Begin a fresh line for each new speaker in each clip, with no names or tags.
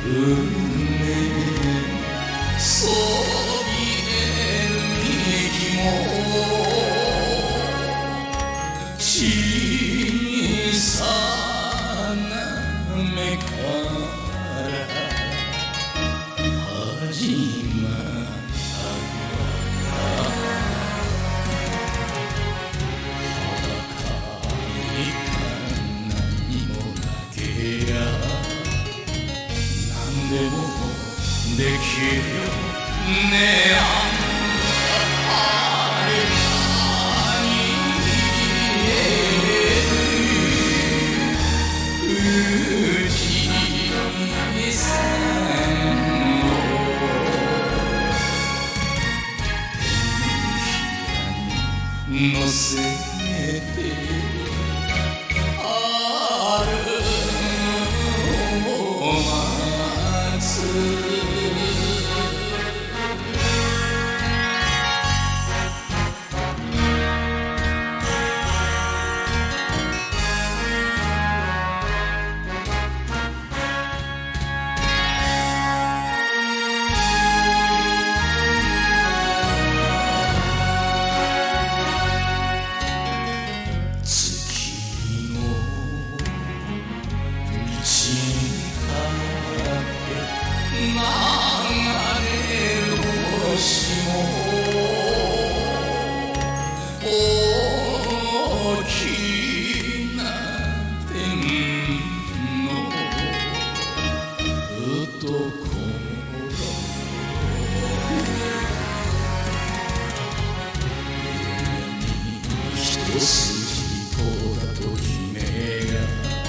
そびえる息も小さな目から始まった裸に何もなけや何でもできるよねあれうちさんを手のひらに乗せてあるを待つ大きな天の男一筋とだと姫が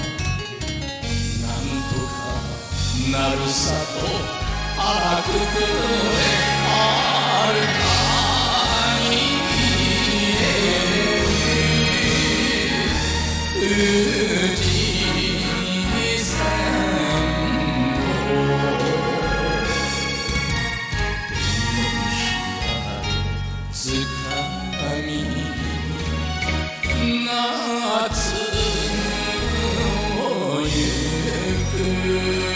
なんとかなるさと荒くくれあるかうちさんを手のひらつかみ夏をゆく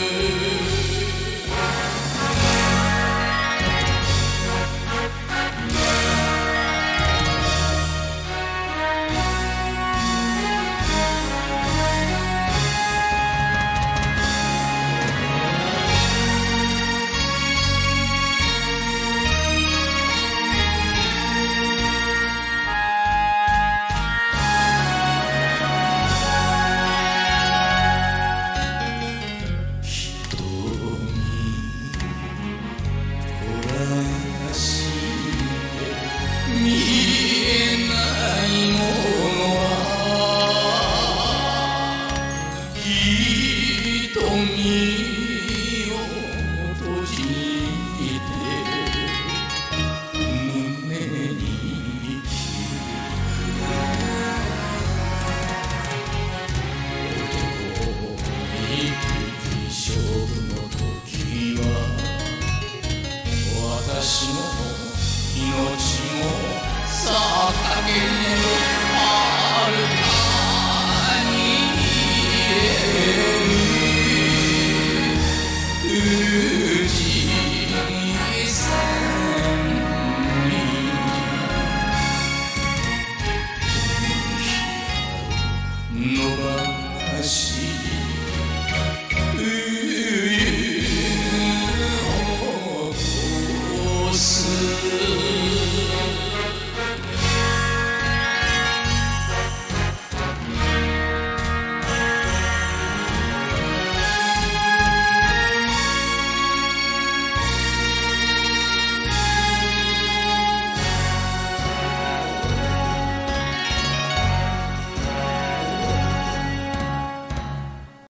見えないものは瞳を閉じて胸に男に勝負の時は私の命も捧げるはるかに